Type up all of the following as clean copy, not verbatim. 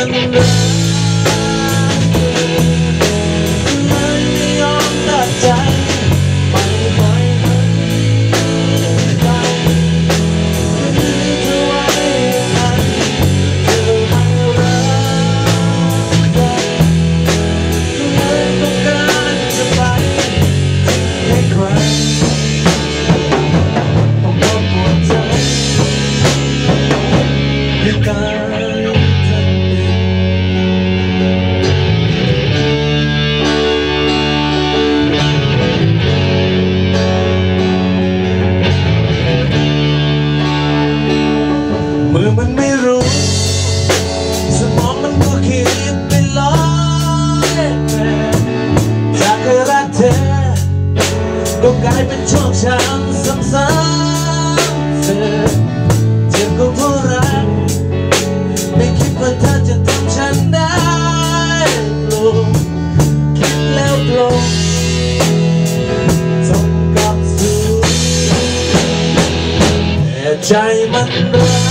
มันรักเลยไม่ยอมตัดใจไม่ปล่อยให้ไปยืนเธอไว้มันเธอไม่รักกันเลยต้องการจะไปให้ใครต้องรบกวนใจให้ตายมือมันไม่รู้สมองมันก็คิดไปลอยจากเคยรักเธอก็กลายเป็นโชคช้ำซ้ำๆเธอเจ็บก็เพราะรักไม่คิดว่าเธอจะทำฉันได้ลงคิดแล้วปลงจมกับสู่แต่ใจมันรัก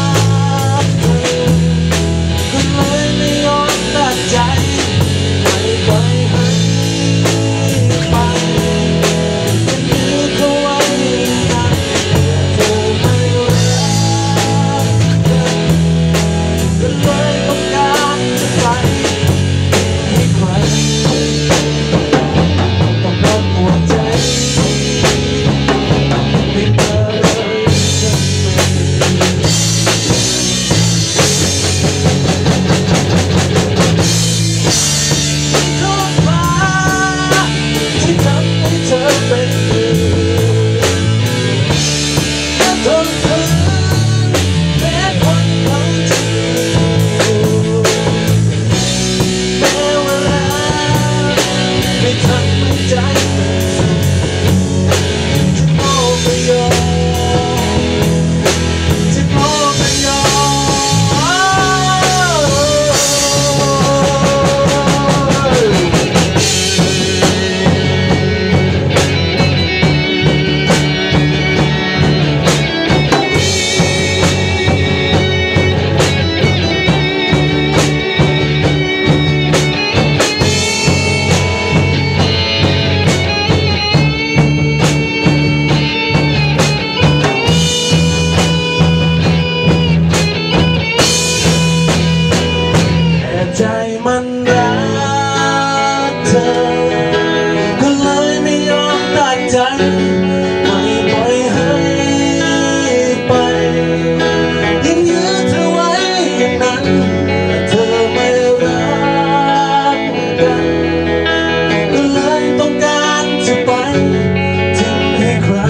ใจมันรักเธอก็เลยไม่ยอมตัดใจไม่ปล่อยให้ไปยังยื้อเธอไว้อย่างนั้นแต่เธอไม่รักกันก็เลยต้องการจะไปทิ้งให้ใคร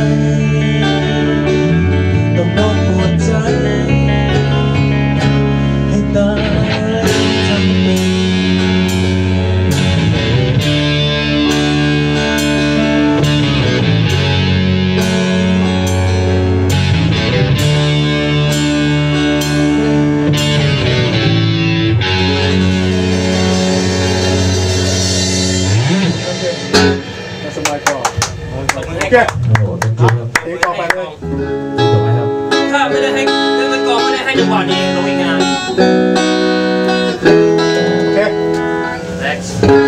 ต้องโดนปวดใจให้ตายถ้าไม่ได้ให้เล่นกองไม่ได้ให้จังหวะนี้ลงงานโอเค next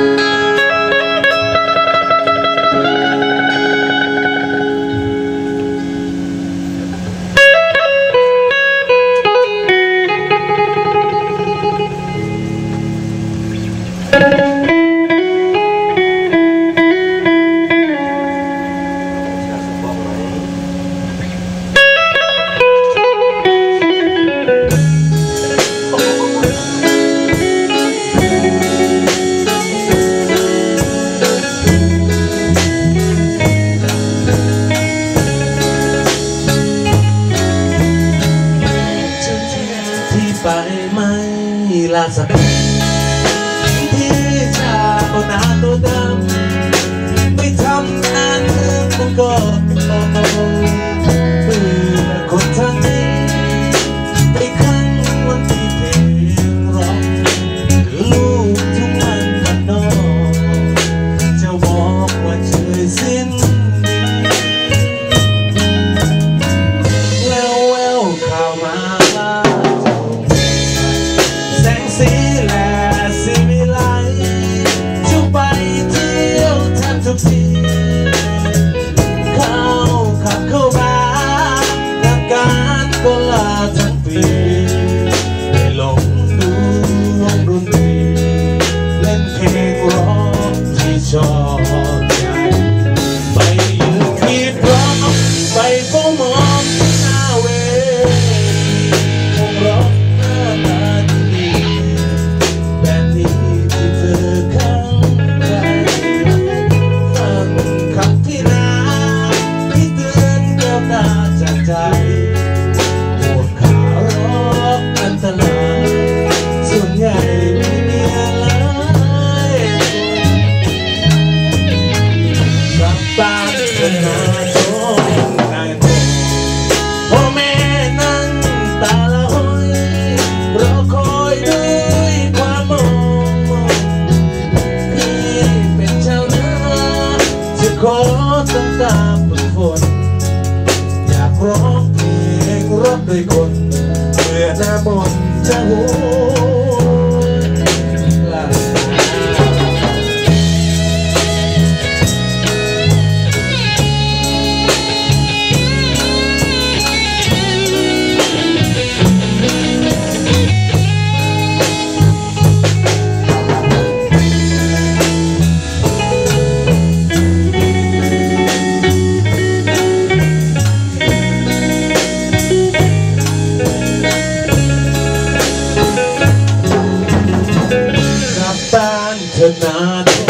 ไปไม่ลาสักที่ชาบนาตัวดำไม่ทำงานมันก็เบื่อคนทางนี้ไปครั้งวันที่เพลงร้องลูกทุกวันมันนอกจะบอกว่าเฉยสิ้นแววข่าวมาว่าแสงสีบ้านเธอนาเธอ